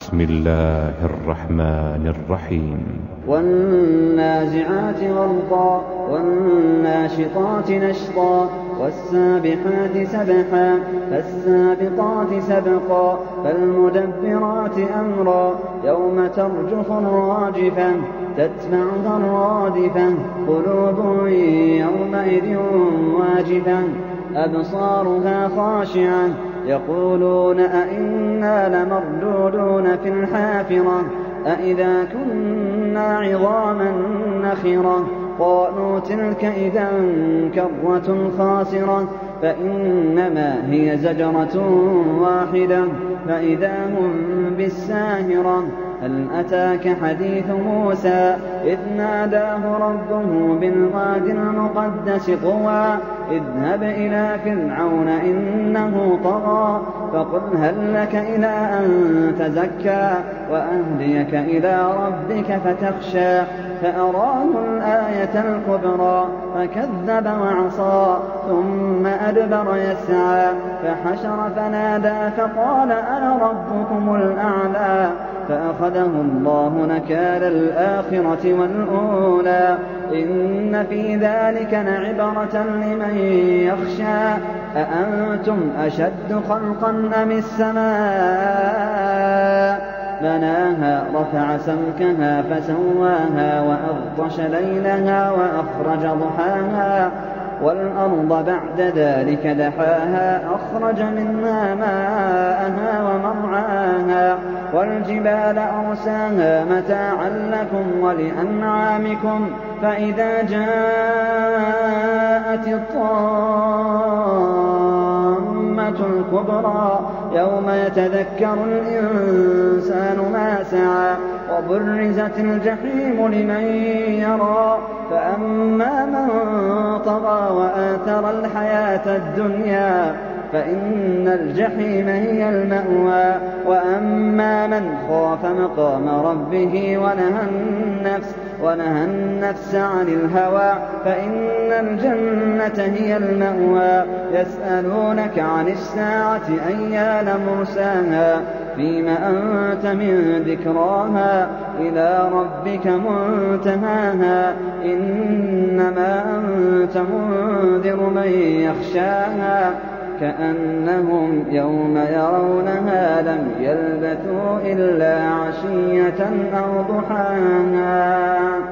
بسم الله الرحمن الرحيم والنازعات غرقا والناشطات نشطا والسابحات سبحا فالسابقات سبقا فالمدبرات أمرا يوم ترجف الراجفة تتبعها الرادفة قلوب يومئذ واجفة أبصارها خاشعة يقولون أئنا لمردودون في الحافرة أئذا كنا عظاما نخرة قالوا تلك إذا كرة خاسرة فإنما هي زجرة واحدة فإذا هم بالساهرة هل أتاك حديث موسى إذ ناداه ربه بالوادي المقدس طوى اذهب إلى فرعون إنه طغى فقل هل لك إلى أن تزكى وأهديك إلى ربك فتخشى فأراه الآية الكبرى فكذب وعصى ثم أدبر يسعى فحشر فنادى فقال أنا ربكم الأعلى فأخذه الله نكال الآخرة والأولى إن في ذلك لعبرة لمن يخشى أأنتم أشد خلقا أم السماء بناها رفع سمكها فسواها وأغطش ليلها وأخرج ضحاها والأرض بعد ذلك دحاها أخرج منها ماءها ومرعاها والجبال أرساها متاعا لكم ولأنعامكم فإذا جاءت الطامة الكبرى يوم يتذكر الإنسان ما سعى وبرزت الجحيم لمن يرى فأما من طغى وآثر الحياة الدنيا فإن الجحيم هي المأوى وأما من خاف مقام ربه ونهى النفس عن الهوى فإن الجنة هي المأوى يسألونك عن الساعة أيان مرساها فيما أنت من ذكراها إلى ربك منتهاها إنما أنت منذر من يخشاها كأنهم يوم يرونها لم يلبثوا إلا عشية أو ضحاها